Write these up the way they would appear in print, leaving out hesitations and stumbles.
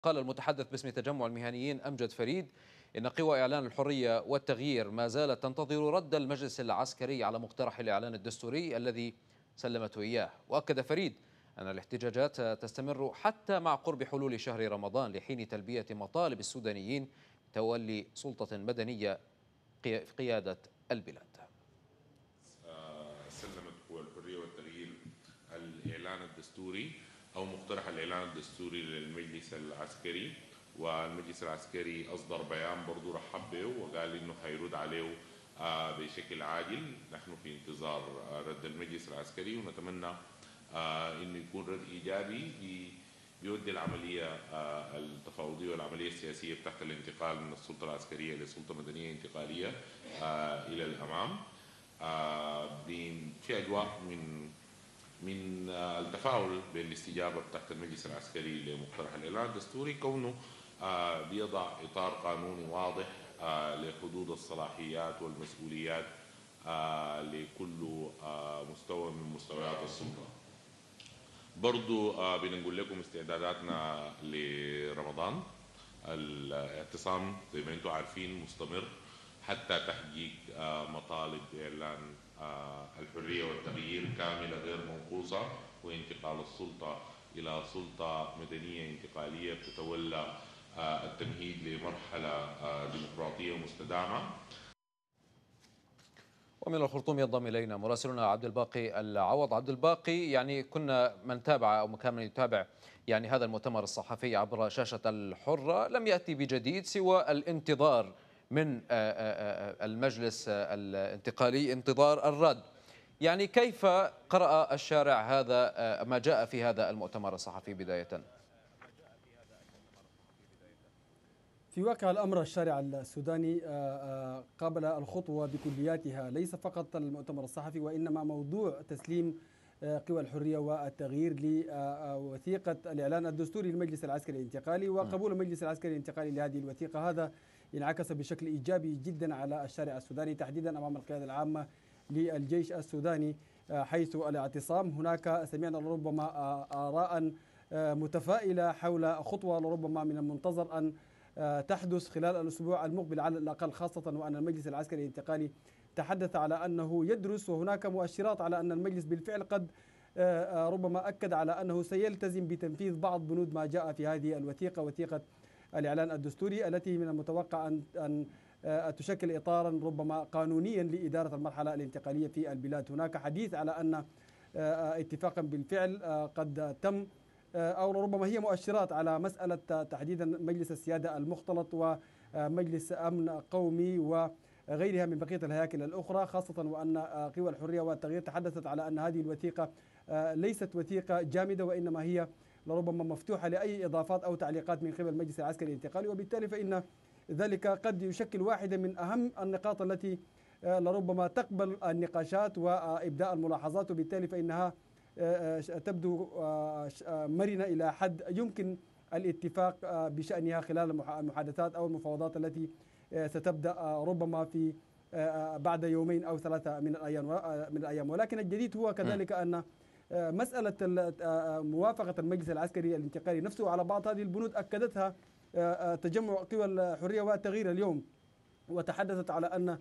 قال المتحدث باسم تجمع المهنيين أمجد فريد إن قوى إعلان الحرية والتغيير ما زالت تنتظر رد المجلس العسكري على مقترح الإعلان الدستوري الذي سلمته إياه. وأكد فريد أن الاحتجاجات تستمر حتى مع قرب حلول شهر رمضان لحين تلبية مطالب السودانيين تولي سلطة مدنية في قيادة البلاد. سلمت قوى الحرية والتغيير الإعلان الدستوري أو مقترح الإعلان الدستوري للمجلس العسكري، والمجلس العسكري أصدر بيان برضو رحب به وقال إنه حيرد عليه بشكل عاجل. نحن في انتظار رد المجلس العسكري، ونتمنى إنه يكون رد إيجابي بيودي العملية التفاوضية والعملية السياسية تحت الانتقال من السلطة العسكرية لسلطة مدنية انتقالية إلى الأمام في أجواء من التفاؤل بالاستجابة تحت المجلس العسكري لمقترح الإعلان الدستوري، كونه بيضع إطار قانوني واضح لحدود الصلاحيات والمسؤوليات لكل مستوى من مستويات السلطة. برضو بنقول لكم استعداداتنا لرمضان. الاعتصام زي ما انتم عارفين مستمر حتى تحقيق مطالب إعلان الحرية والتغيير كاملة غير منقوصة، وانتقال السلطة إلى سلطة مدنية انتقالية بتتولى التمهيد لمرحلة ديمقراطية مستدامة. ومن الخرطوم ينضم الينا مراسلنا عبد الباقي العوض. عبد الباقي، يعني كنا من تابع او كان من يتابع يعني هذا المؤتمر الصحفي عبر شاشة الحرة لم يأتي بجديد سوى الانتظار من المجلس الانتقالي، انتظار الرد. يعني كيف قرأ الشارع هذا ما جاء في هذا المؤتمر الصحفي بداية؟ في واقع الأمر الشارع السوداني قابل الخطوة بكلياتها، ليس فقط المؤتمر الصحفي وإنما موضوع تسليم قوى الحرية والتغيير لوثيقة الإعلان الدستوري للمجلس العسكري الانتقالي، وقبول المجلس العسكري الانتقالي لهذه الوثيقة. هذا انعكس بشكل إيجابي جدا على الشارع السوداني، تحديدا أمام القيادة العامة للجيش السوداني، حيث الاعتصام هناك سمعنا لربما آراء متفائلة حول خطوة لربما من المنتظر أن تحدث خلال الأسبوع المقبل على الأقل، خاصة وأن المجلس العسكري الانتقالي تحدث على أنه يدرس، وهناك مؤشرات على أن المجلس بالفعل قد ربما أكد على أنه سيلتزم بتنفيذ بعض بنود ما جاء في هذه الوثيقة، وثيقة الإعلان الدستوري، التي من المتوقع أن تشكل إطارا ربما قانونيا لإدارة المرحلة الانتقالية في البلاد. هناك حديث على أن اتفاقا بالفعل قد تم، أو ربما هي مؤشرات على مسألة تحديدا مجلس السيادة المختلط ومجلس أمن قومي وغيرها من بقية الهياكل الأخرى، خاصة وأن قوى الحرية والتغيير تحدثت على أن هذه الوثيقة ليست وثيقة جامدة، وإنما هي لربما مفتوحة لأي إضافات أو تعليقات من قبل المجلس العسكري الانتقالي، وبالتالي فإن ذلك قد يشكل واحدة من أهم النقاط التي لربما تقبل النقاشات وإبداء الملاحظات، وبالتالي فإنها تبدو مرنة إلى حد يمكن الاتفاق بشأنها خلال المحادثات أو المفاوضات التي ستبدأ ربما في بعد يومين أو ثلاثة من الأيام. ولكن الجديد هو كذلك أن مسألة موافقة المجلس العسكري الانتقالي نفسه على بعض هذه البنود أكدتها تجمع قوى الحرية والتغيير اليوم، وتحدثت على أن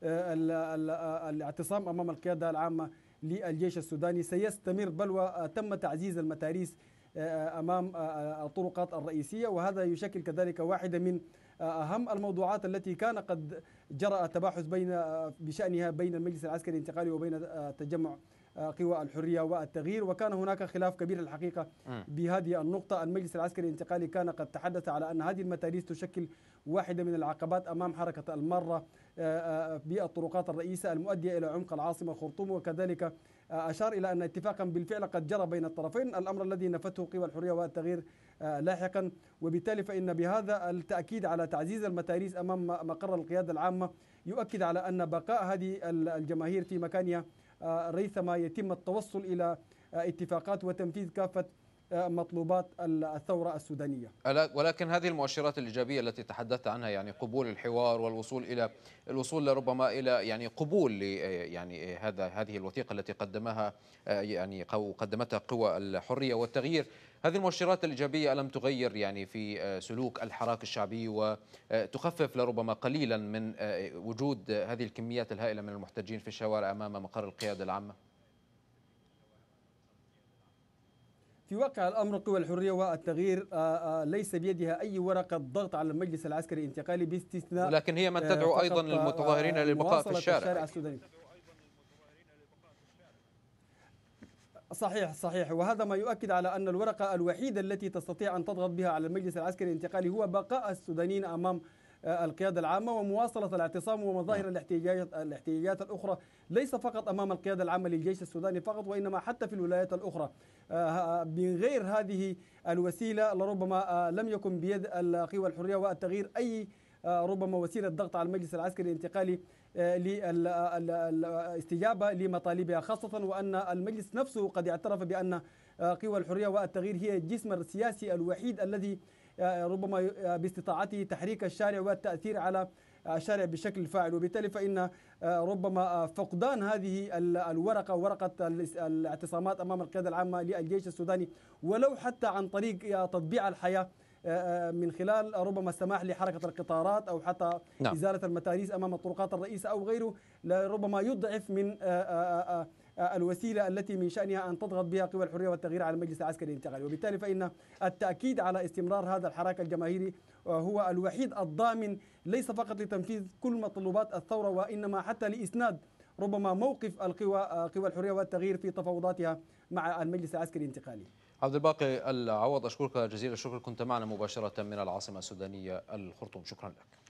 الاعتصام أمام القيادة العامة للجيش السوداني سيستمر، بل وتم تعزيز المتاريس أمام الطرقات الرئيسية، وهذا يشكل كذلك واحدة من أهم الموضوعات التي كان قد جرى تباحث بشأنها بين المجلس العسكري الانتقالي وبين تجمع قوى الحرية والتغيير، وكان هناك خلاف كبير الحقيقة بهذه النقطة. المجلس العسكري الانتقالي كان قد تحدث على أن هذه المتاريس تشكل واحدة من العقبات أمام حركة المارة بالطرقات الرئيسة المؤدية إلى عمق العاصمة خرطوم، وكذلك أشار إلى أن اتفاقا بالفعل قد جرى بين الطرفين، الأمر الذي نفته قوى الحرية والتغيير لاحقا، وبالتالي فإن بهذا التأكيد على تعزيز المتاريس أمام مقر القيادة العامة يؤكد على أن بقاء هذه الجماهير في مكانها ريثما يتم التوصل إلى اتفاقات وتنفيذ كافة مطلوبات الثورة السودانية. ولكن هذه المؤشرات الإيجابية التي تحدثت عنها، يعني قبول الحوار والوصول إلى لربما إلى يعني قبول يعني هذه الوثيقة التي قدمتها قوى الحرية والتغيير، هذه المؤشرات الإيجابية ألم تغير يعني في سلوك الحراك الشعبي وتخفف لربما قليلا من وجود هذه الكميات الهائلة من المحتجين في الشوارع أمام مقر القيادة العامة؟ في واقع الأمر قوى الحرية والتغيير ليس بيدها أي ورقة ضغط على المجلس العسكري الانتقالي باستثناء، ولكن هي من تدعو أيضا للمتظاهرين للبقاء في الشارع السوداني. صحيح، وهذا ما يؤكد على أن الورقة الوحيدة التي تستطيع أن تضغط بها على المجلس العسكري الانتقالي هو بقاء السودانيين أمام القيادة العامة ومواصلة الاعتصام ومظاهر الاحتجاجات الأخرى، ليس فقط أمام القيادة العامة للجيش السوداني فقط، وإنما حتى في الولايات الأخرى. من غير هذه الوسيلة لربما لم يكن بيد القوى الحرية والتغيير أي ربما وسيلة ضغط على المجلس العسكري الانتقالي للاستجابة لمطالبها، خاصة وأن المجلس نفسه قد اعترف بأن قوى الحرية والتغيير هي الجسم السياسي الوحيد الذي ربما باستطاعته تحريك الشارع والتأثير على الشارع بشكل فاعل، وبالتالي فإن ربما فقدان هذه الورقة، ورقة الاعتصامات أمام القيادة العامة للجيش السوداني، ولو حتى عن طريق تطبيع الحياة من خلال ربما السماح لحركة القطارات أو حتى إزالة المتاريس أمام الطرقات الرئيسة أو غيره، ربما يضعف من الوسيلة التي من شأنها أن تضغط بها قوى الحرية والتغيير على المجلس العسكري الانتقالي. وبالتالي فإن التأكيد على استمرار هذا الحراك الجماهيري هو الوحيد الضامن ليس فقط لتنفيذ كل مطلوبات الثورة، وإنما حتى لإسناد ربما موقف قوى الحرية والتغيير في تفاوضاتها مع المجلس العسكري الانتقالي. عبد الباقي العوض، أشكرك جزيل الشكر، كنت معنا مباشرة من العاصمة السودانية الخرطوم، شكرا لك.